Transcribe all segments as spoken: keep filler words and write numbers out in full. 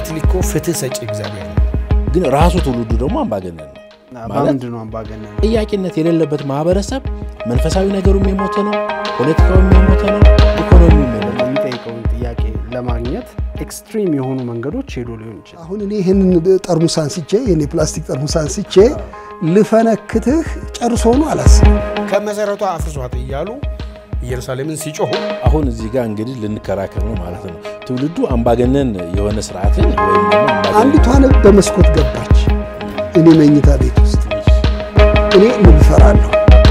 ultimately ኮ ፍትህ ሰጪ እግዚአብሔር ነው ግን ራሱ ትውልዱ ደግሞ አምባገነን ነው ማለት ነው አምባገነን ጥያቄነት የሌለበት ማህበረሰብ መንፈሳዊ ነገሩም የሞተ ነው ፖለቲካውም የሞተ ነው ኢኮኖሚውም የሞተ ነው የሚጠይቀው ጥያቄ ለማግኘት ኤክስትሪም የሆኑ መንገዶች ሄዶ ሊሆን ይችላል አሁን እኔ ይሄን ጠርሙስ አንስቼ የኔ ፕላስቲክ ጠርሙስ አንስቼ ልፈነክትህ ጨርሶ ነው አላስብ ከመሰረቱ አፍርሷት ይያሉ ኢየሩሳሌምን ሲጮሁ አሁን እዚህ ጋር እንግዲህ ልንከራከር ነው ማለት ነው ትውልዱ አምባገነን የሆነ ስርዓትን ወይም ደግሞ አምባገነን አንዲቷን በመስኮት ገባች እኔ መኝታ ቤት ውስጥ እኔ ምን ፈራለሁ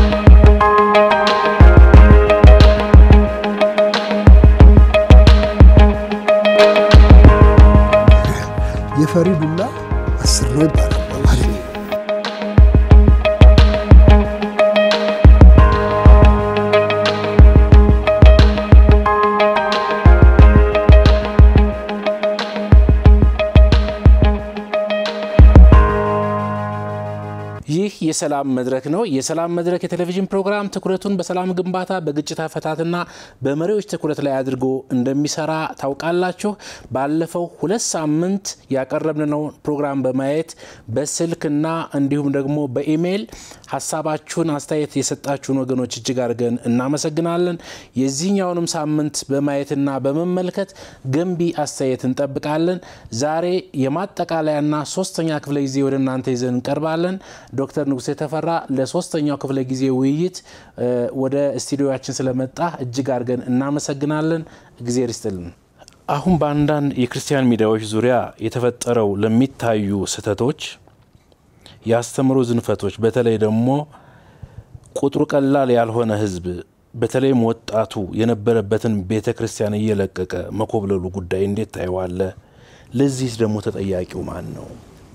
የፈሪዱላ አስር ነው ይባላል የሰላም መድረክ ነው የሰላም መድረክ የቴሌቪዥን ፕሮግራም ትኩረቱን በሰላም ግንባታ በግጭት አፈታትና በመሪዎች ትኩረት ላይ አድርጎ እንደሚሰራ ታውቃላችሁ ባለፈው ሁለት ሳምንት ያቀረብነው ፕሮግራም በማየት በስልክና እንዲሁም ደግሞ በኢሜል ሐሳባችሁን አስተያየት የሰጣችሁን ወገኖች እጅግ አድርገን እናመሰግናለን የዚህኛውንም ሳምንት በማየትና በመመልከት ገንቢ አስተያየት እንጠብቃለን ዛሬ የማጠቃለያና ሶስተኛ ክፍለ ጊዜ ወደ እናንተ ይዘን ቀርባለን ዶክተር ንጉሴ ተፈራ ለሶስተኛው ክፍለ ጊዜ ውይይት ወደ ስቱዲዮአችን ስለመጣ እጅግ አድርገን እናመሰግናለን እግዚአብሔር ይስጥልን አሁን ባንዳን የክርስቲያን ሚዲያዎች ዙሪያ የተፈጠረው ለሚታዩ ስተቶች ያስተምሩ ዝንፈቶች በተለይ ደግሞ ቁጥሩ ቀላል ያልሆነ ህዝብ በተለይ ወጣቱ የነበረበትን ቤተክርስቲያን እየለቀቀ መኮብለሉ ጉዳይ እንዴት ታይዋለ ለዚህ ደግሞ ተጠያቂው ማን ነው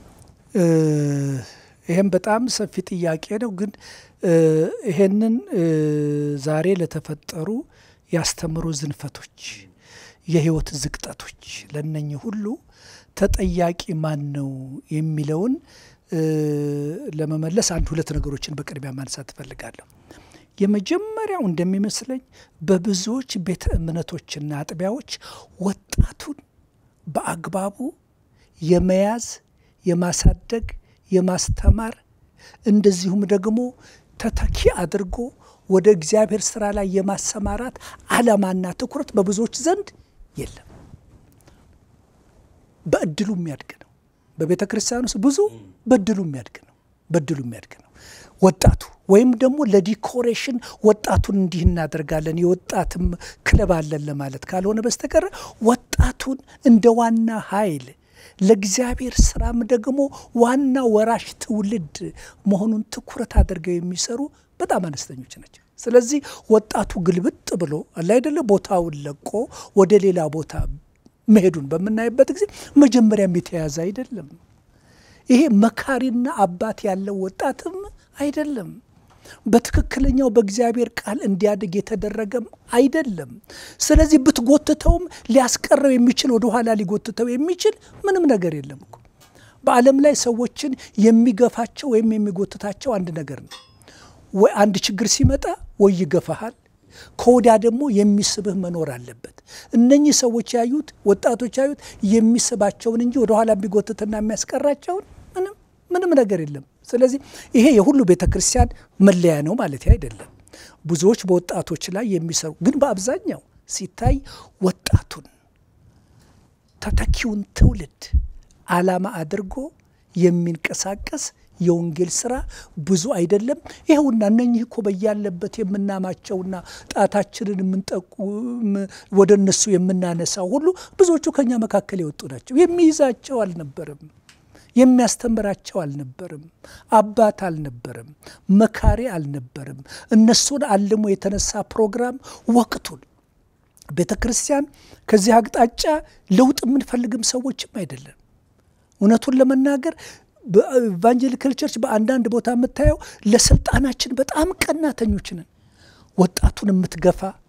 ይሄን በጣም ሰፊ ጥያቄ ነው ግን ይሄንን ዛሬ ለተፈጠሩ ያስተምሩ ዝንፈቶች የህይወት ዝቅጠቶች ለነኝ ሁሉ ተጠያቂ ማን ነው የሚለውን ለመመለስ አንድ ሁለት ነገሮችን በቅድሚያ ማንሳት ፈልጋለሁ የመጀመሪያው እንደሚመስለኝ በብዙዎች ቤተ እምነቶችና አጥቢያዎች ወጣቱን በአግባቡ የመያዝ የማሳደግ የማስተማር እንደዚሁም ደግሞ ተተኪ አድርጎ ወደ እግዚአብሔር ሥራ ላይ የማሰማራት ዓላማና ትኩረት በብዙዎች ዘንድ የለም በእድሉ የሚያድግ ነው በቤተ ክርስቲያን ውስጥ ብዙ በእድሉ የሚያድግ ነው በእድሉ የሚያድግ ነው ወጣቱ ወይም ደግሞ ለዲኮሬሽን ወጣቱን እንዲህ እናደርጋለን የወጣትም ክለብ አለን ለማለት ካልሆነ በስተቀር ወጣቱን እንደ ዋና ኃይል ለእግዚአብሔር ሥራም ደግሞ ዋና ወራሽ ትውልድ መሆኑን ትኩረት አድርገው የሚሰሩ በጣም አነስተኞች ናቸው ስለዚህ ወጣቱ ግልብጥ ብሎ አለ አይደለ ቦታውን ለቆ ወደ ሌላ ቦታ መሄዱን በመናይበት ጊዜ መጀመሪያም የተያዘ አይደለም ይሄ መካሪና አባት ያለው ወጣትም አይደለም በትክክለኛው በእግዚአብሔር ቃል እንዲያድግ የተደረገም አይደለም ስለዚህ ብትጎትተውም ሊያስቀረው የሚችል ወደ ኋላ ሊጎትተው የሚችል ምንም ነገር የለም እኮ በአለም ላይ ሰዎችን የሚገፋቸው ወይም የሚጎትታቸው አንድ ነገር ነው ወይ አንድ ችግር ሲመጣ ወይ ይገፋሃል ኮዳ ደግሞ የሚስብህ መኖር አለበት እነኚህ ሰዎች ያዩት ወጣቶች ያዩት የሚስባቸውን እንጂ ወደ ኋላ ቢጎትትና የሚያስቀራቸው ምንም ምንም ነገር የለም ስለዚህ ይሄ የሁሉ ቤተክርስቲያን መለያ ነው ማለት አይደለም ብዙዎች በወጣቶች ላይ የሚሰሩ ግን በአብዛኛው ሲታይ ወጣቱን ተተኪውን ትውልድ ዓላማ አድርጎ የሚንቀሳቀስ የወንጌል ሥራ ብዙ አይደለም ይሄውና እነኚህ እኮ በያለበት የምናማቸውና ጣታችንን የምንጠቁ ወደነሱ የምናነሳው ሁሉ ብዙዎቹ ከኛ መካከል ይወጡ ናቸው የሚይዛቸው አልነበረም የሚያስተምራቸው አልነበረም አባት አልነበረም መካሪ አልነበረም እነሱን አልሞ የተነሳ ፕሮግራም ወቅቱን ቤተክርስቲያን ከዚህ አቅጣጫ ለውጥ ምን ፈልግም ሰዎችም አይደለም እውነቱን ለመናገር በኢቫንጀሊካል ቸርች በአንዳንድ ቦታ መታየው ለስልጣናችን በጣም ቀናተኞች ነን ወጣቱን የምትገፋ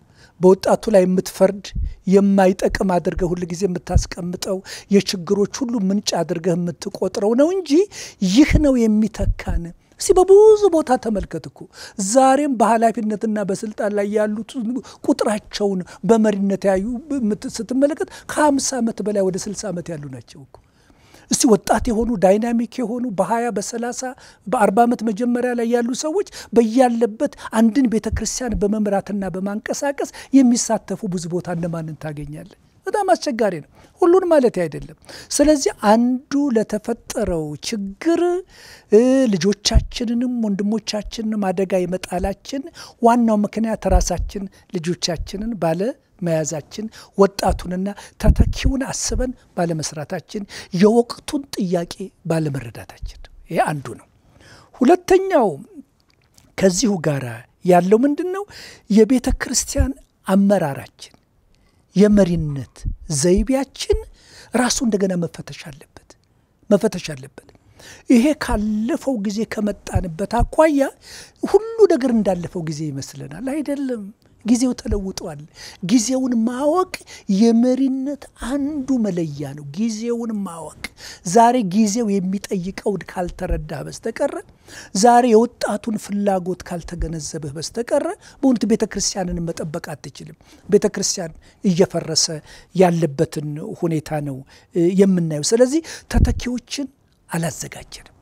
በወጣቱ ላይ የምትፈርድ የማይጠቅም አድርገህ ሁሉ ጊዜ የምታስቀምጠው የችግሮች ሁሉ ምንጭ አድርገህ የምትቆጥረው ነው እንጂ ይህ ነው የሚተካን እስቲ በብዙ ቦታ ተመልከትኩ ዛሬም በኃላፊነትና በስልጣን ላይ ያሉት ቁጥራቸውን በመሪነት ያዩ ስትመለከት ከ50 ዓመት በላይ ወደ ስልሳ ዓመት ያሉ ናቸው እኮ እስቲ ወጣት የሆኑ ዳይናሚክ የሆኑ በ20 በ30 በ40 ዓመት መጀመሪያ ላይ ያሉ ሰዎች በያለበት አንድን ቤተክርስቲያን በመምራትና በማንቀሳቀስ የሚሳተፉ ብዙ ቦታ እንደማንን ታገኛለህ በጣም አስቸጋሪ ነው ሁሉን ማለት አይደለም ስለዚህ አንዱ ለተፈጠረው ችግር ልጆቻችንንም ወንድሞቻችንንም አደጋ ይመጣላችን ዋናው ምክንያት ራሳችን ልጆቻችንን ባለ መያዛችን ወጣቱንና ተተኪውን አስበን ባለ መስራታችን የወቅቱን ጥያቄ ባለ መረዳታችን ይሄ አንዱ ነው ሁለተኛው ከዚሁ ጋር ያለው ምንድነው የቤተክርስቲያን አመራራችን የመሪነት ዘይቤያችን ራሱ እንደገና መፈተሽ አለበት መፈተሽ አለበት ይሄ ካለፈው ጊዜ ከመጣንበት አቋያ ሁሉ ነገር እንዳለፈው ጊዜ ይመስለናል አይደለም ጊዜው ተለውጧል ጊዜውን ማወቅ የመሪነት አንዱ መለያ ነው ጊዜውን ማወቅ ዛሬ ጊዜው የሚጠይቀው ካልተረዳ በስተቀር ዛሬ የወጣቱን ፍላጎት ካልተገነዘበህ በስተቀር በእውነት ቤተክርስቲያንን መጠበቅ አትችልም ቤተክርስቲያን እየፈረሰ ያለበትን ሁኔታ ነው የምናየው ስለዚህ ተተኪዎችን አላዘጋጀንም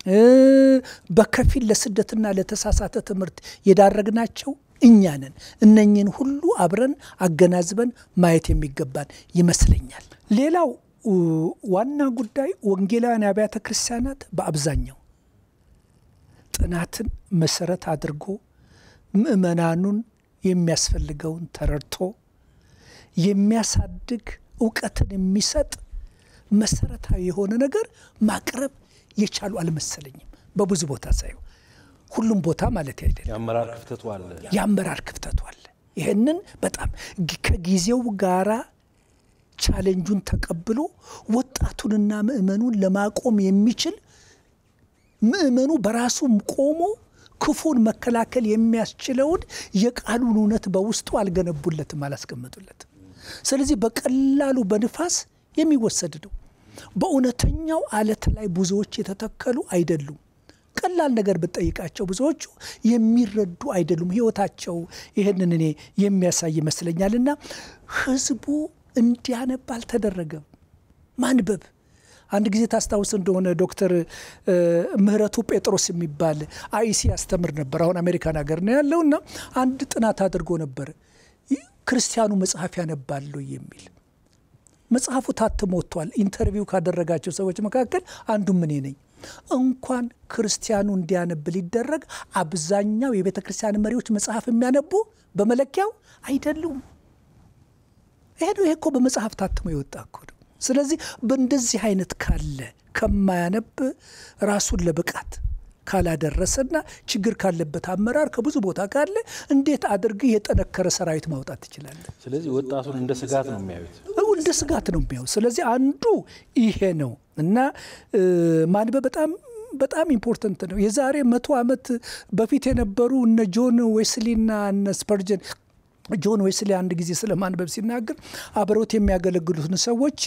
በከፊል ለስደትና ለተሳሳተ ትምህርት የዳረግናቸው እኛንን እነኝን ሁሉ አብረን አገናዝበን ማየት የሚገባን ይመስለኛል ሌላው ዋና ጉዳይ ወንጌላውያን አብያተ ክርስቲያናት በአብዛኛው ጥናትን መሰረት አድርጎ ምእመናኑን የሚያስፈልገውን ተረድቶ የሚያሳድግ ዕውቀትን የሚሰጥ መሰረታዊ የሆነ ነገር ማቅረብ የቻሉ አልመሰለኝም በብዙ ቦታ ሳይው ሁሉም ቦታ ማለት አይደለም ያመራር ክፍተቱ አለ ያመራር ክፍተቱ አለ ይሄንን በጣም ከጊዜው ጋራ ቻሌንጁን ተቀብሎ ወጣቱንና ምእመኑን ለማቆም የሚችል ምእመኑ በራሱ ቆሞ ክፉን መከላከል የሚያስችለውን የቃሉን እውነት በውስጡ አልገነቡለትም አላስቀመጡለትም ስለዚህ በቀላሉ በንፋስ የሚወሰድ ነው በእውነተኛው አለት ላይ ብዙዎች የተተከሉ አይደሉም ቀላል ነገር በጠይቃቸው ብዙዎቹ የሚረዱ አይደሉም ህይወታቸው ይሄንን እኔ የሚያሳይ ይመስለኛልና ህዝቡ እንዲያነባል ተደረገ ማንበብ አንድ ጊዜ ታስታውስ እንደሆነ ዶክተር ምህረቱ ጴጥሮስ የሚባል አይሲ ያስተምር ነበር አሁን አሜሪካን ሀገር ነው ያለውና አንድ ጥናት አድርጎ ነበር ክርስቲያኑ መጽሐፍ ያነባሉ የሚል መጽሐፉ ታትሞ ወጥቷል ኢንተርቪው ካደረጋቸው ሰዎች መካከል አንዱ ምን ነኝ እንኳን ክርስቲያኑ እንዲያነብ ሊደረግ አብዛኛው የቤተክርስቲያን መሪዎች መጽሐፍ የሚያነቡ በመለኪያው አይደሉም ይሄ ነው እኮ በመጽሐፍ ታትሞ ይወጣኩ ስለዚህ በእንደዚህ አይነት ካለ ከማያነብ ራሱን ለብቃት ካላደረሰና ችግር ካለበት አመራር ከብዙ ቦታ ካለ እንዴት አድርግ የጠነከረ ሰራዊት ማውጣት ይችላል ስለዚህ ወጣቱን እንደ ስጋት ነው የሚያዩት እንደ ስጋት ነው የሚያዩት ስለዚህ አንዱ ይሄ ነው እና ማንበብ በጣም በጣም ኢምፖርታንት ነው የዛሬ መቶ ዓመት በፊት የነበሩ እነ ጆን ዌስሊና እነ ስፐርጀን ጆን ዌስሊ አንድ ጊዜ ስለማንበብ ሲናገር አብሮት የሚያገለግሉትን ሰዎች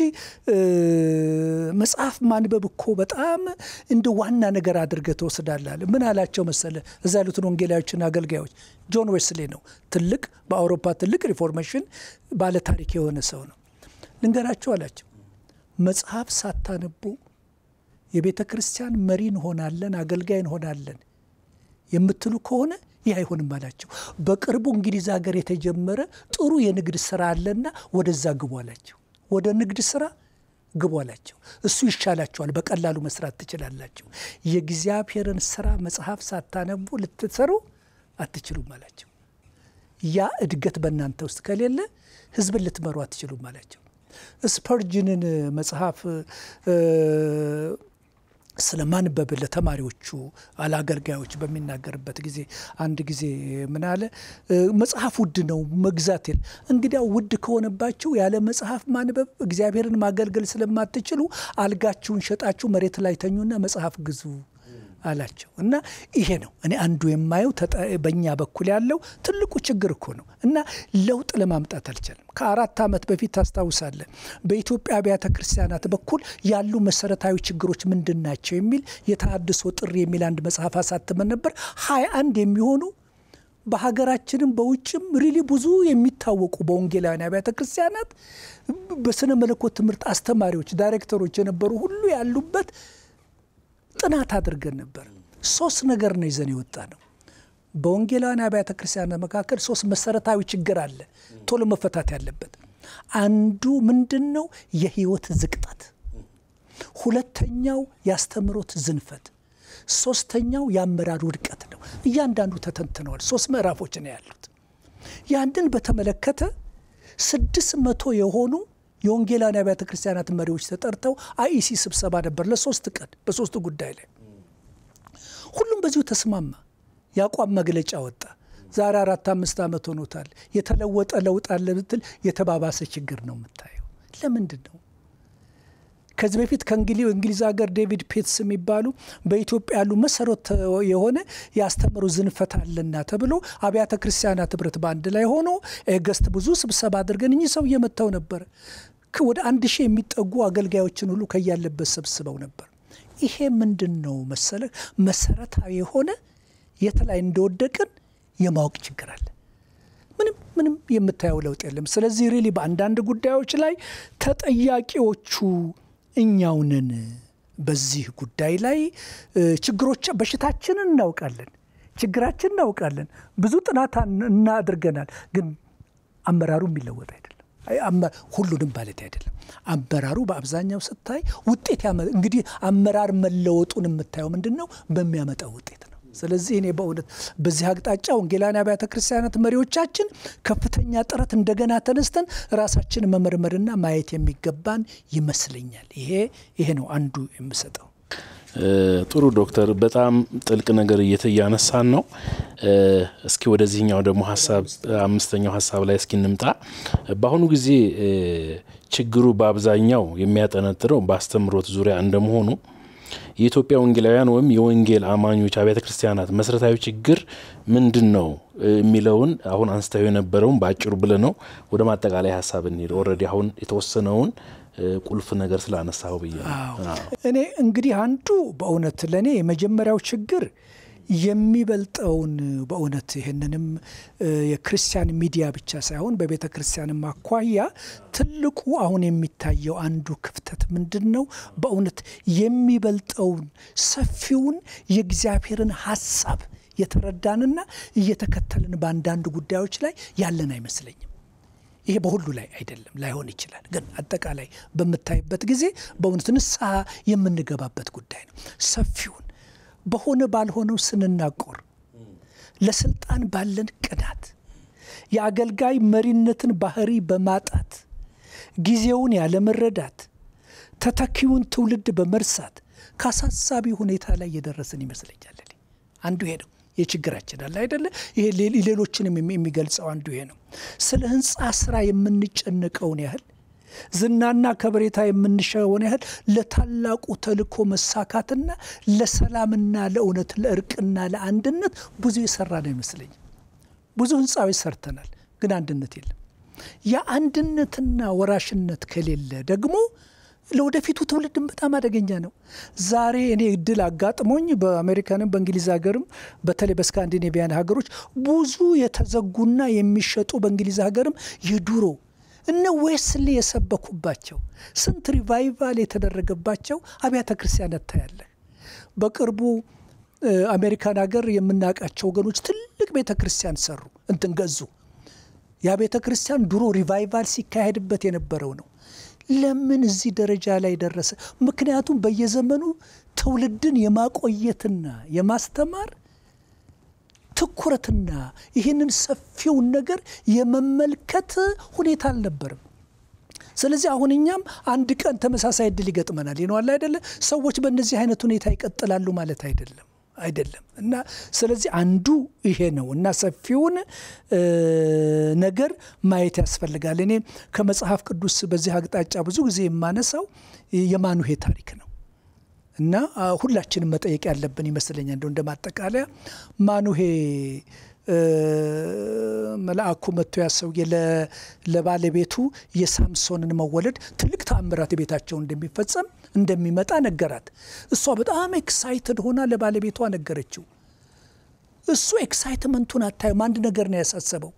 መጽሐፍ ማንበብ እኮ በጣም እንደ ዋና ነገር አድርገህ ተወስዳለህ ምን አላቸው መሰለ እዛ ያሉትን ወንጌላዮችና አገልጋዮች ጆን ዌስሊ ነው ትልቅ በአውሮፓ ትልቅ ሪፎርሜሽን ባለ ታሪክ የሆነ ሰው ነው ልንገራቸው አላቸው መጽሐፍ ሳታነቡ የቤተክርስቲያን መሪ እንሆናለን አገልጋይ እንሆናለን የምትሉ ከሆነ ይህ አይሆንም አላቸው በቅርቡ እንግሊዝ ሀገር የተጀመረ ጥሩ የንግድ ስራ አለና ወደዛ ግቡ አላቸው ወደ ንግድ ስራ ግቡ አላቸው እሱ ይሻላችኋል በቀላሉ መስራት ትችላላችሁ የእግዚአብሔርን ስራ መጽሐፍ ሳታነቡ ልትሰሩ አትችሉም አላቸው ያ እድገት በእናንተ ውስጥ ከሌለ ህዝብን ልትመሩ አትችሉም አላቸው ስፐርጅንን መጽሐፍ ስለማንበብ ለተማሪዎቹ አላገልጋዮች በሚናገርበት ጊዜ አንድ ጊዜ ምን አለ መጽሐፍ ውድ ነው መግዛት ይል እንግዲያው ውድ ከሆነባችሁ ያለ መጽሐፍ ማንበብ እግዚአብሔርን ማገልገል ስለማትችሉ አልጋችሁን ሸጣችሁ መሬት ላይ ተኙና መጽሐፍ ግዙ አላቸው እና ይሄ ነው እኔ አንዱ የማየው በእኛ በኩል ያለው ትልቁ ችግር እኮ ነው እና ለውጥ ለማምጣት አልቻለም ከአራት ዓመት በፊት ታስታውሳለህ በኢትዮጵያ አብያተ ክርስቲያናት በኩል ያሉ መሰረታዊ ችግሮች ምንድናቸው የሚል የተሐድሶ ጥሪ የሚል አንድ መጽሐፍ አሳትመን ነበር ሃያ አንድ የሚሆኑ በሀገራችንም በውጭም ሪሊ ብዙ የሚታወቁ በወንጌላውያን አብያተ ክርስቲያናት በስነ መለኮት ትምህርት አስተማሪዎች ዳይሬክተሮች የነበሩ ሁሉ ያሉበት ጥናት አድርገን ነበር ሶስት ነገር ነው ይዘን ይወጣ ነው በወንጌላውያን አብያተ ክርስቲያናት መካከል ሶስት መሰረታዊ ችግር አለ ቶሎ መፈታት ያለበት አንዱ ምንድነው የህይወት ዝቅጠት ሁለተኛው ያስተምሮት ዝንፈት ሶስተኛው ያመራር ውድቀት ነው እያንዳንዱ ተተንተነዋል ሶስት ምዕራፎች ነው ያሉት ያንድን በተመለከተ ስድስት መቶ የሆኑ የወንጌላውያን አብያተ ክርስቲያናት መሪዎች ተጠርተው አይሲ ስብሰባ ነበር ለሶስት ቀን በሶስት ጉዳይ ላይ ሁሉም በዚሁ ተስማማ ያቋም መግለጫ ወጣ ዛሬ አራት አምስት ዓመት ሆኖታል የተለወጠ ለውጥ አለ ብትል የተባባሰ ችግር ነው የምታየው ለምንድን ነው ከዚህ በፊት ከእንግሊዝ እንግሊዝ ሀገር ዴቪድ ፔትስ የሚባሉ በኢትዮጵያ ያሉ መሰረት የሆነ ያስተምሩ ዝንፈት አለና ተብሎ አብያተ ክርስቲያናት ህብረት ባንድ ላይ ሆኖ ገስት ብዙ ስብሰባ አድርገን እኚህ ሰው የመተው ነበር ወደ አንድ ሺህ የሚጠጉ አገልጋዮችን ሁሉ ከያለበት ሰብስበው ነበር ይሄ ምንድነው መሰለህ መሰረታዊ የሆነ የተላይ እንደወደቀን የማወቅ ችግር አለ ምንም ምንም የምታየው ለውጥ የለም ስለዚህ ሪሊ በአንዳንድ ጉዳዮች ላይ ተጠያቂዎቹ እኛውንን በዚህ ጉዳይ ላይ ችግሮች በሽታችንን እናውቃለን ችግራችንን እናውቃለን ብዙ ጥናት እናድርገናል ግን አመራሩ የሚለወጥ አይደለም ሁሉንም ማለት አይደለም አመራሩ በአብዛኛው ስታይ ውጤት ያመ እንግዲህ አመራር መለወጡን የምታየው ምንድነው በሚያመጣው ውጤት ነው ስለዚህ እኔ በእውነት በዚህ አቅጣጫ ወንጌላውያን አብያተ ክርስቲያናት መሪዎቻችን ከፍተኛ ጥረት እንደገና ተነስተን ራሳችን መመርመርና ማየት የሚገባን ይመስለኛል ይሄ ይሄ ነው አንዱ የምሰጠው ጥሩ ዶክተር በጣም ጥልቅ ነገር እየተያነሳን ነው እስኪ ወደዚህኛው ደግሞ ሐሳብ አምስተኛው ሐሳብ ላይ እስኪ እንምጣ በአሁኑ ጊዜ ችግሩ በአብዛኛው የሚያጠነጥረው በአስተምሮት ዙሪያ እንደመሆኑ የኢትዮጵያ ወንጌላውያን ወይም የወንጌል አማኞች አብያተ ክርስቲያናት መሰረታዊ ችግር ምንድነው የሚለውን አሁን አንስተው የነበረው ባጭሩ ብለነው ወደ ማጠቃለያ ሐሳብ እንሂድ ኦሬዲ አሁን የተወሰነውን ቁልፍ ነገር ስላነሳው በየ እኔ እንግዲህ አንዱ በእውነት ለኔ የመጀመሪያው ችግር የሚበልጠውን በእውነት ይሄንንም የክርስቲያን ሚዲያ ብቻ ሳይሆን በቤተ ክርስቲያን ማኳያ ትልቁ አሁን የሚታየው አንዱ ክፍተት ምንድነው በእውነት የሚበልጠውን ሰፊውን የእግዚአብሔርን ሐሳብ የተረዳንና እየተከተልን በአንዳንድ ጉዳዮች ላይ ያለን አይመስለኝም ይሄ በሁሉ ላይ አይደለም ላይሆን ይችላል ግን አጠቃላይ በመታየበት ጊዜ በእውነት ንስሐ የምንገባበት ጉዳይ ነው ሰፊውን በሆነ ባልሆነው ስንናቆር ለስልጣን ባለን ቅናት የአገልጋይ መሪነትን ባህሪ በማጣት ጊዜውን ያለ መረዳት ተተኪውን ትውልድ በመርሳት ካሳሳቢ ሁኔታ ላይ የደረሰን ይመስለኛል አንዱ ይሄ ነው የችግራችን አለ አይደለ ይሄ ሌሎችንም የሚገልጸው አንዱ ይሄ ነው ስለ ህንጻ ስራ የምንጨነቀው ያህል ዝናና ከበሬታ የምንሻውን ያህል ለታላቁ ተልኮ መሳካትና ለሰላምና ለእውነት ለእርቅና ለአንድነት ብዙ የሰራን ይመስለኝ ብዙ ህንጻዎች ሰርተናል ግን አንድነት የለም ያ አንድነትና ወራሽነት ከሌለ ደግሞ ለወደፊቱ ትውልድም በጣም አደገኛ ነው ዛሬ እኔ እድል አጋጥሞኝ በአሜሪካንም በእንግሊዝ ሀገርም በተለይ በስካንዲኔቪያን ሀገሮች ብዙ የተዘጉና የሚሸጡ በእንግሊዝ ሀገርም የዱሮ እነ ዌስሊ የሰበኩባቸው ስንት ሪቫይቫል የተደረገባቸው አብያተ ክርስቲያናት ታያለ በቅርቡ አሜሪካን ሀገር የምናቃቸው ወገኖች ትልቅ ቤተ ክርስቲያን ሰሩ እንትን ገዙ ያ ቤተ ክርስቲያን ድሮ ሪቫይቫል ሲካሄድበት የነበረው ነው ለምን እዚህ ደረጃ ላይ ደረሰ ምክንያቱም በየዘመኑ ትውልድን የማቆየትና የማስተማር ትኩረትና ይሄንን ሰፊው ነገር የመመልከት ሁኔታ አልነበረም ስለዚህ አሁንኛም አንድ ቀን ተመሳሳይ እድል ይገጥመናል ይኖር አይደለ ሰዎች በእነዚህ አይነት ሁኔታ ይቀጥላሉ ማለት አይደለም አይደለም እና ስለዚህ አንዱ ይሄ ነው እና ሰፊውን ነገር ማየት ያስፈልጋል እኔ ከመጽሐፍ ቅዱስ በዚህ አቅጣጫ ብዙ ጊዜ የማነሳው የማኑሄ ታሪክ ነው እና ሁላችንም መጠየቅ ያለብን ይመስለኛል እንደው እንደማጠቃለያ ማኑሄ መልአኩ መጥቶ ያሰው ለባለቤቱ የሳምሶንን መወለድ ትልቅ ተአምራት ቤታቸው እንደሚፈጸም እንደሚመጣ ነገራት እሷ በጣም ኤክሳይትድ ሆና ለባለቤቷ ነገረችው እሱ ኤክሳይትመንቱን አታየው አንድ ነገር ነው ያሳሰበው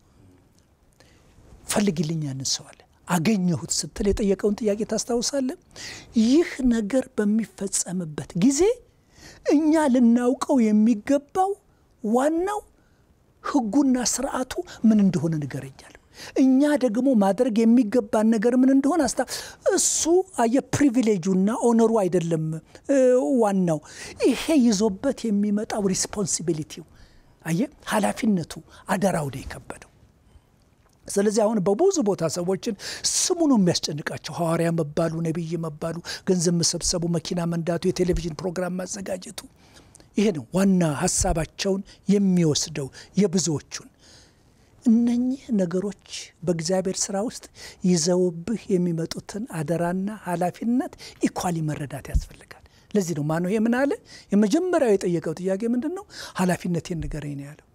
ፈልግልኝ አንሰው አለ አገኘሁት ስትል የጠየቀውን ጥያቄ ታስታውሳለህ ይህ ነገር በሚፈጸምበት ጊዜ እኛ ልናውቀው የሚገባው ዋናው ህጉና ስርዓቱ ምን እንደሆነ ንገረኛል እኛ ደግሞ ማድረግ የሚገባን ነገር ምን እንደሆነ አስታ እሱ አየ ፕሪቪሌጁና ኦነሩ አይደለም ዋናው ይሄ ይዞበት የሚመጣው ሪስፖንሲቢሊቲው አየ ኃላፊነቱ አደራው ነው የከበደው ስለዚህ አሁን በብዙ ቦታ ሰዎችን ስሙ ነው የሚያስጨንቃቸው ሐዋርያ መባሉ ነብይ መባሉ ገንዘብ መሰብሰቡ መኪና መንዳቱ የቴሌቪዥን ፕሮግራም ማዘጋጀቱ ይሄ ነው ዋና ሐሳባቸውን የሚወስደው የብዙዎቹን እነኚህ ነገሮች በእግዚአብሔር ሥራ ውስጥ ይዘውብህ የሚመጡትን አደራና ኃላፊነት ኢኳሊ መረዳት ያስፈልጋል ለዚህ ነው ማኑ የምን አለ የመጀመሪያው የጠየቀው ጥያቄ ምንድነው ኃላፊነቴን ንገረኝ ነው ያለው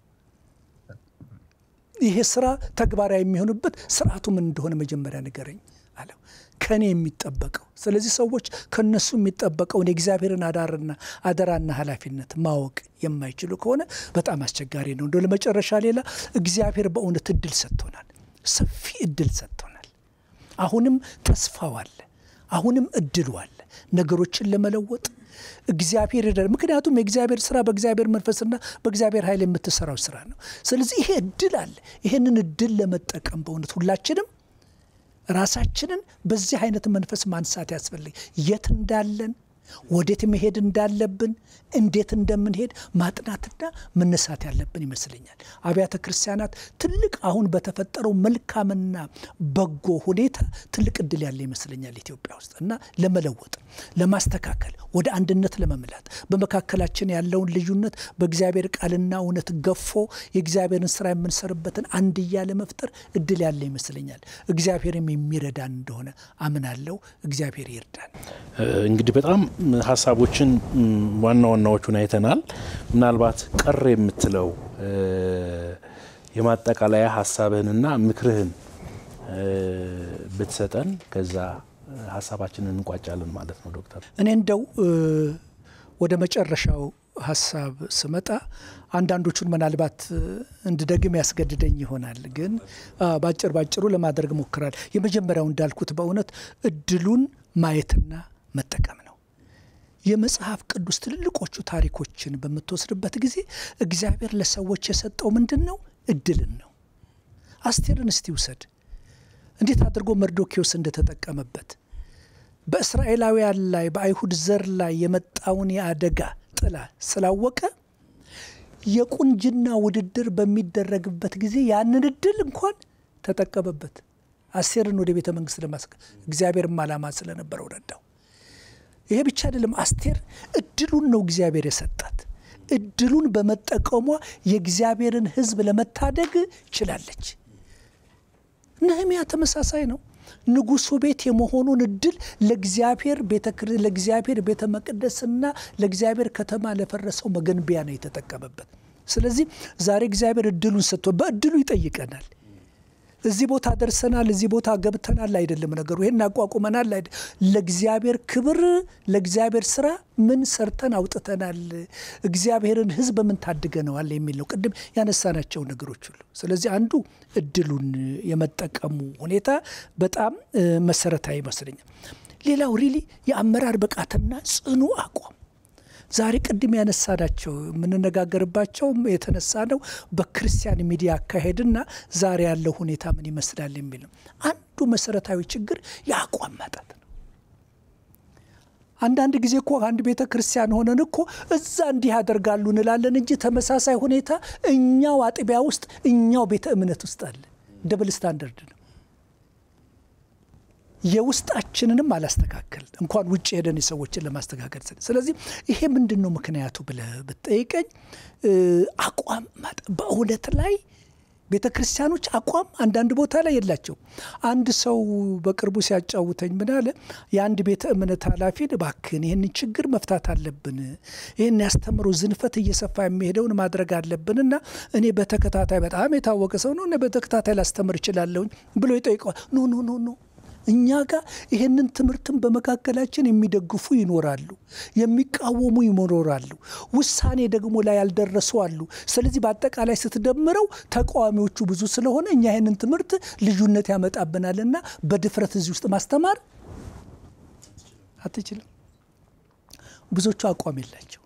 ይሄ ስራ ተግባራዊ የሚሆንበት ስርዓቱ ምን እንደሆነ መጀመሪያ ንገረኝ አለው ከኔ የሚጠበቀው ስለዚህ ሰዎች ከነሱ የሚጠበቀው የእግዚአብሔርን አዳርና አደራና ኃላፊነት ማወቅ የማይችሉ ከሆነ በጣም አስቸጋሪ ነው እንደው ለመጨረሻ ሌላ እግዚአብሔር በእውነት እድል ሰጥቶናል ሰፊ እድል ሰጥቶናል አሁንም ተስፋው አለ አሁንም እድሉ አለ ነገሮችን ለመለወጥ እግዚአብሔር ይደር ምክንያቱም የእግዚአብሔር ሥራ በእግዚአብሔር መንፈስና በእግዚአብሔር ኃይል የምትሰራው ሥራ ነው ስለዚህ ይሄ እድል አለ ይሄንን እድል ለመጠቀም በእውነት ሁላችንም ራሳችንን በዚህ አይነት መንፈስ ማንሳት ያስፈልግ የት እንዳለን ወዴት መሄድ እንዳለብን እንዴት እንደምንሄድ ማጥናትና መነሳት ያለብን ይመስለኛል አብያተ ክርስቲያናት ትልቅ አሁን በተፈጠረው መልካምና በጎ ሁኔታ ትልቅ እድል ያለ ይመስለኛል ኢትዮጵያ ውስጥ እና ለመለወጥ ለማስተካከል ወደ አንድነት ለመምላት በመካከላችን ያለውን ልዩነት በእግዚአብሔር ቃልና እውነት ገፎ የእግዚአብሔርን ሥራ የምንሰርበትን አንድያ ለመፍጠር እድል ያለ ይመስለኛል እግዚአብሔርም የሚረዳን እንደሆነ አምናለሁ እግዚአብሔር ይርዳን እንግዲህ በጣም ሐሳቦችን ዋና ዋናዎቹን አይተናል ምናልባት ቀር የምትለው የማጠቃለያ ሐሳብህንና ምክርህን ብትሰጠን ከዛ ሐሳባችንን እንቋጫለን ማለት ነው ዶክተር እኔ እንደው ወደ መጨረሻው ሐሳብ ስመጣ አንዳንዶቹን ምናልባት እንድደግም ያስገድደኝ ይሆናል ግን ባጭር ባጭሩ ለማድረግ ሞክራል የመጀመሪያው እንዳልኩት በእውነት እድሉን ማየትና መጠቀም ነው የመጽሐፍ ቅዱስ ትልልቆቹ ታሪኮችን በመተወስድበት ጊዜ እግዚአብሔር ለሰዎች የሰጠው ምንድነው እድልን ነው አስቴርን እስቲ ውሰድ እንዴት አድርጎ መርዶኪዮስ እንደተጠቀመበት በእስራኤላውያን ላይ በአይሁድ ዘር ላይ የመጣውን ያደጋ ጥላ ስላወቀ የቁንጅና ውድድር በሚደረግበት ጊዜ ያንን እድል እንኳን ተጠቀመበት አስቴርን ወደ ቤተ መንግስት ለማስገ እግዚአብሔር ማላማ ስለነበረው ረዳው ይሄ ብቻ አይደለም አስቴር እድሉን ነው እግዚአብሔር የሰጣት እድሉን በመጠቀሟ የእግዚአብሔርን ሕዝብ ለመታደግ ችላለች ነህምያ ተመሳሳይ ነው ንጉሱ ቤት የመሆኑን እድል ለእግዚአብሔር ቤተ ለእግዚአብሔር ቤተ መቅደስና ለእግዚአብሔር ከተማ ለፈረሰው መገንቢያ ነው የተጠቀመበት ስለዚህ ዛሬ እግዚአብሔር እድሉን ሰጥቶ በእድሉ ይጠይቀናል እዚህ ቦታ ደርሰናል እዚህ ቦታ ገብተናል አይደለም ነገሩ ይሄን አቋቁመናል አይደል ለእግዚአብሔር ክብር ለእግዚአብሔር ሥራ ምን ሰርተን አውጥተናል እግዚአብሔርን ሕዝብ ምን ታድገናል የሚል ነው ቅድም ያነሳናቸው ነገሮች ሁሉ ስለዚህ አንዱ እድሉን የመጠቀሙ ሁኔታ በጣም መሰረታዊ ይመስለኛል ሌላው ሪሊ የአመራር ብቃትና ጽኑ አቋም ዛሬ ቅድም ያነሳናቸው ምንነጋገርባቸው የተነሳነው በክርስቲያን ሚዲያ አካሄድና ዛሬ ያለው ሁኔታ ምን ይመስላል የሚል ነው አንዱ መሰረታዊ ችግር ያቋም ማጣት ነው አንዳንድ ጊዜ እኮ አንድ ቤተ ክርስቲያን ሆነን እኮ እዛ እንዲህ ያደርጋሉ እንላለን እንጂ ተመሳሳይ ሁኔታ እኛው አጥቢያ ውስጥ እኛው ቤተ እምነት ውስጥ አለ ደብል ስታንዳርድ ነው የውስጣችንንም አላስተካከል እንኳን ውጭ ሄደን ሰዎችን ለማስተካከል ስለዚህ ይሄ ምንድነው ምክንያቱ ብለ በጠይቀኝ አቋም በእውነት ላይ ቤተክርስቲያኖች አቋም አንዳንድ ቦታ ላይ የላቸው አንድ ሰው በቅርቡ ሲያጫውተኝ ምን አለ የአንድ ቤተ እምነት ኃላፊን ባክን ይሄን ችግር መፍታት አለብን ይሄን ያስተምሩ ዝንፈት እየሰፋ የሚሄደውን ማድረግ አለብንና እኔ በተከታታይ በጣም የታወቀ ሰው ነው እና በተከታታይ ላስተምር ይችላልው ብሎ ይጠይቀዋል ኖ ኖ ኖ ኖ እኛ ጋር ይሄንን ትምርትን በመካከላችን የሚደግፉ ይኖራሉ የሚቃወሙ ይኖራሉ ውሳኔ ደግሞ ላይ ያልደረሱ አሉ ስለዚህ በአጠቃላይ ስትደምረው ተቃዋሚዎቹ ብዙ ስለሆነ እኛ ይሄንን ትምርት ልዩነት ያመጣብናልና በድፍረት እዚህ ውስጥ ማስተማር አትችልም ብዙዎቹ አቋም የላቸው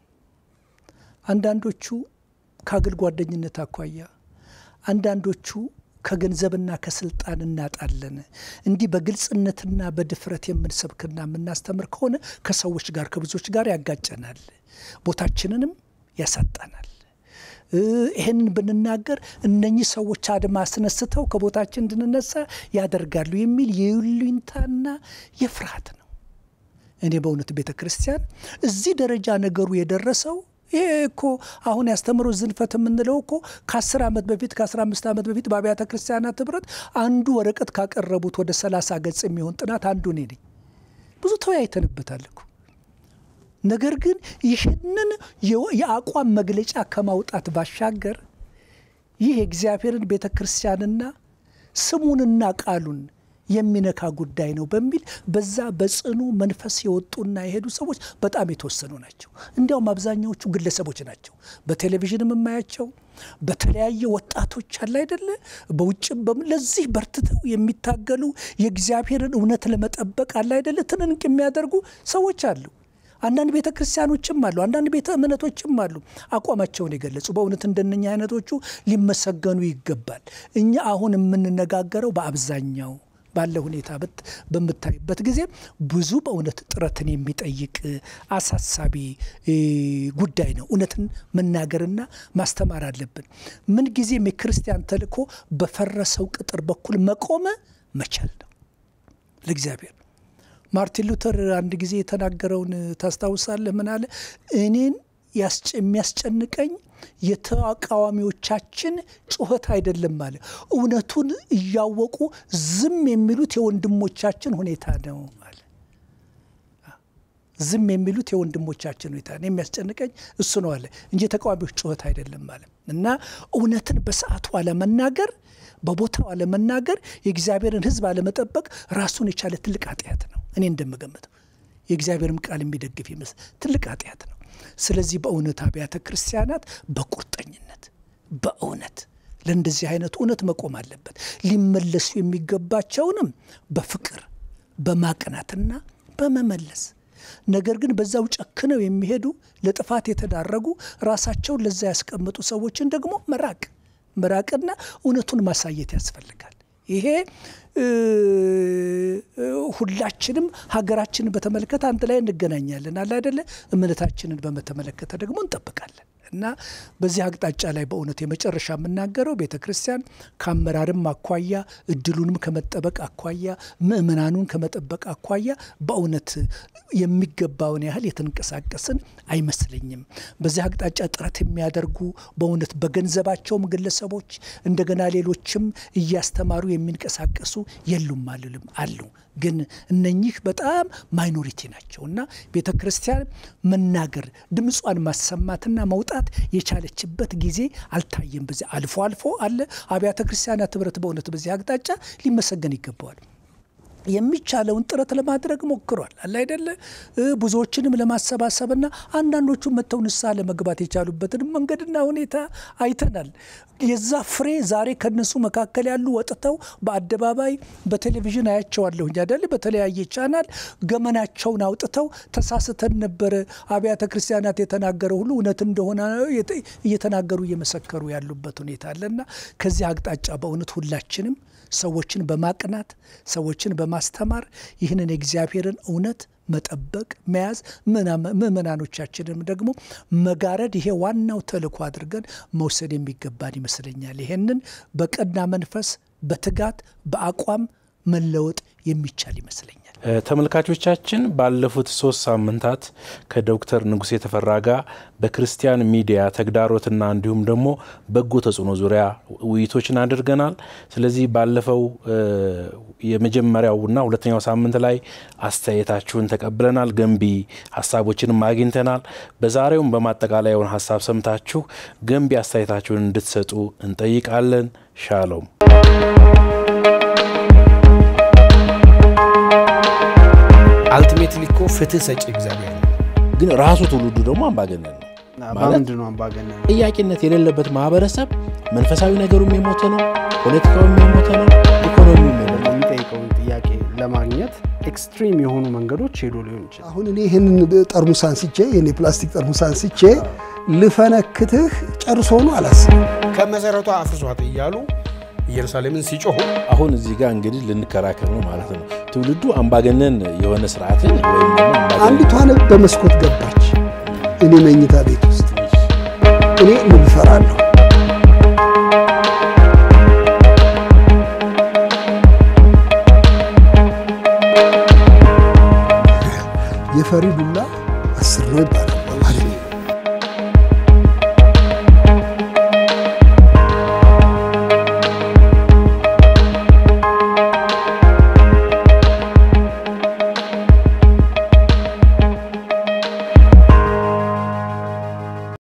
አንዳንዶቹ ካግል ጓደኝነት አኳያ አንዳንዶቹ ከገንዘብና ከስልጣን እናጣለን እንዲ በግልጽነትና በድፍረት የምንሰብክና የምናስተምር ከሆነ ከሰዎች ጋር ከብዙዎች ጋር ያጋጨናል ቦታችንንም ያሳጣናል ይሄን ብንናገር እነኚህ ሰዎች አድማ አስነስተው ከቦታችን እንድንነሳ ያደርጋሉ የሚል የይሉኝታና የፍርሃት ነው እኔ በእውነት ቤተክርስቲያን እዚህ ደረጃ ነገሩ የደረሰው እኮ አሁን ያስተምሩ ዝንፈት ምንለው እኮ ከ10 አመት በፊት ከ15 አመት በፊት በአብያተ ክርስቲያናት ህብረት አንዱ ወረቀት ካቀረቡት ወደ ሰላሳ ገጽ የሚሆን ጥናት አንዱ ነኝ ብዙ ተወያይተንበታል እኮ ነገር ግን ይህንን የአቋም መግለጫ ከማውጣት ባሻገር ይህ እግዚአብሔርን ቤተክርስቲያንና ስሙንና ቃሉን የሚነካ ጉዳይ ነው በሚል በዛ በጽኑ መንፈስ የወጡና የሄዱ ሰዎች በጣም የተወሰኑ ናቸው እንዲያውም አብዛኛዎቹ ግለሰቦች ናቸው በቴሌቪዥን የማያቸው በተለያየ ወጣቶች አለ አይደለ በውጭም ለዚህ በርትተው የሚታገሉ የእግዚአብሔርን እውነት ለመጠበቅ አለ አይደለ ትንንቅ የሚያደርጉ ሰዎች አሉ አንዳንድ ቤተክርስቲያኖችም አሉ አንዳንድ ቤተ እምነቶችም አሉ አቋማቸውን የገለጹ በእውነት እንደነኛ አይነቶቹ ሊመሰገኑ ይገባል እኛ አሁን የምንነጋገረው በአብዛኛው ባለ ሁኔታ በመታይበት ጊዜ ብዙ በእውነት ጥረትን የሚጠይቅ አሳሳቢ ጉዳይ ነው እውነትን መናገርና ማስተማር አለብን ምን ጊዜ የክርስቲያን ተልኮ በፈረሰው ቅጥር በኩል መቆም መቻል ነው ለእግዚአብሔር ማርቲን ሉተር አንድ ጊዜ የተናገረውን ታስታውሳለህ ምን አለ እኔን የሚያስጨንቀኝ የተቃዋሚዎቻችን ጩኸት አይደለም ማለት እውነቱን እያወቁ ዝም የሚሉት የወንድሞቻችን ሁኔታ ነው ማለት ዝም የሚሉት የወንድሞቻችን ሁኔታ ነው የሚያስጨንቀኝ እሱ ነው አለ እንጂ ተቃዋሚዎች ጩኸት አይደለም ማለት እና እውነትን በሰዓቱ አለ መናገር በቦታው አለ መናገር የእግዚአብሔርን ህዝብ አለ መጠበቅ ራሱን የቻለ ትልቅ ኃጢአት ነው እኔ እንደምገምተው የእግዚአብሔርም ቃል የሚደግፍ ይመስል ትልቅ ኃጢአት ነው ስለዚህ በእውነት አብያተ ክርስቲያናት በቁርጠኝነት በእውነት ለእንደዚህ አይነት እውነት መቆም አለበት ሊመለሱ የሚገባቸውንም በፍቅር በማቀናትና በመመለስ ነገር ግን በዛው ጨክነው የሚሄዱ ለጥፋት የተዳረጉ ራሳቸውን ለዛ ያስቀምጡ ሰዎችን ደግሞ መራቅ መራቅና እውነቱን ማሳየት ያስፈልጋል ይሄ ሁላችንም ሀገራችንን በተመለከተ አንተ ላይ እንገናኛለን አለ አይደለ እምነታችንን በመተመለከተ ደግሞ እንጠብቃለን እና በዚህ አቅጣጫ ላይ በእውነት የመጨረሻ የምናገረው ቤተክርስቲያን ካመራርም አኳያ እድሉንም ከመጠበቅ አኳያ ምእመናኑን ከመጠበቅ አኳያ በእውነት የሚገባውን ያህል የተንቀሳቀስን አይመስልኝም በዚህ አቅጣጫ ጥረት የሚያደርጉ በእውነት በገንዘባቸውም ግለሰቦች እንደገና ሌሎችም እያስተማሩ የሚንቀሳቀሱ የሉም አልልም አሉ ግን እነኚህ በጣም ማይኖሪቲ ናቸውና ቤተክርስቲያን መናገር ድምጿን ማሰማትና መውጣት የቻለችበት ጊዜ አልታየም በዚህ አልፎ አልፎ አለ አብያተ ክርስቲያናት ህብረት በእውነት በዚህ አቅጣጫ ሊመሰገን ይገባዋል የሚቻለውን ጥረት ለማድረግ ሞክሯል አለ አይደለ ብዙዎችንም ለማሰባሰብና አንዳንዶቹ መተው ንስሐ ለመግባት የቻሉበትን መንገድና ሁኔታ አይተናል የዛ ፍሬ ዛሬ ከነሱ መካከል ያሉ ወጥተው በአደባባይ በቴሌቪዥን አያቸዋለሁ አይደል በተለያየ ቻናል ገመናቸውን አውጥተው ተሳስተን ነበር አብያተ ክርስቲያናት የተናገረው ሁሉ እውነት እንደሆነ እየተናገሩ እየመሰከሩ ያሉበት ሁኔታ አለና ከዚህ አቅጣጫ በእውነት ሁላችንም ሰዎችን በማቅናት ሰዎችን በማስተማር ይህንን እግዚአብሔርን እውነት መጠበቅ መያዝ ምእመናኖቻችንም ደግሞ መጋረድ ይሄ ዋናው ተልእኮ አድርገን መውሰድ የሚገባን ይመስለኛል ይሄንን በቀና መንፈስ በትጋት በአቋም መለወጥ የሚቻል ይመስለኛል ተመልካቾቻችን ባለፉት ሶስት ሳምንታት ከዶክተር ንጉሴ ተፈራጋ በክርስቲያን ሚዲያ ተግዳሮትና እንዲሁም ደግሞ በጎ ተጽዕኖ ዙሪያ ውይይቶችን አድርገናል። ስለዚህ ባለፈው የመጀመሪያውና ሁለተኛው ሳምንት ላይ አስተያየታችሁን ተቀብለናል፣ ገንቢ ሐሳቦችን ማግኝተናል። በዛሬውም በማጠቃለያው ሐሳብ ሰምታችሁ ገንቢ አስተያየታችሁን እንድትሰጡ እንጠይቃለን። ሻሎም አልቲሜትሊ እኮ ፍትህ ሰጪ እግዚአብሔር ነው። ግን ራሱ ትውልዱ ደግሞ አምባገነን ነው ማለት ነው። አምባገነን ጥያቄነት የሌለበት ማህበረሰብ መንፈሳዊ ነገሩም የሞተ ነው፣ ፖለቲካውም የሞተ ነው፣ ኢኮኖሚውም የሞተ ነው። የሚጠይቀውን ጥያቄ ለማግኘት ኤክስትሪም የሆኑ መንገዶች ሄዶ ሊሆን ይችላል። አሁን እኔ ይሄን ጠርሙስ አንስቼ የኔ ፕላስቲክ ጠርሙስ አንስቼ ልፈነክትህ ጨርሶ ነው አላስብም። ከመሰረቷ አፍርሷት እያሉ ኢየሩሳሌምን ሲጮሁ አሁን እዚህ ጋር እንግዲህ ልንከራከር ነው ማለት ነው። ትውልዱ አምባገነን የሆነ ስርዓትን ወይም ደግሞ አንዲቷን በመስኮት ገባች እኔ መኝታ ቤት ውስጥ እኔ ምን ፈራለሁ? የፈሪ ዱላ አስር ነው ይባላል ማለት ነው።